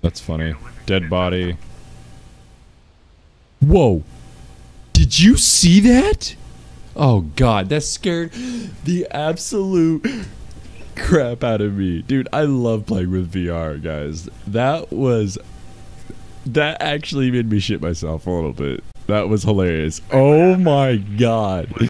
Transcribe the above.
That's funny. Dead body. Whoa. Did you see that? Oh god, that scared the absolute crap out of me. Dude, I love playing with VR, guys. That actually made me shit myself a little bit. That was hilarious. Oh my god.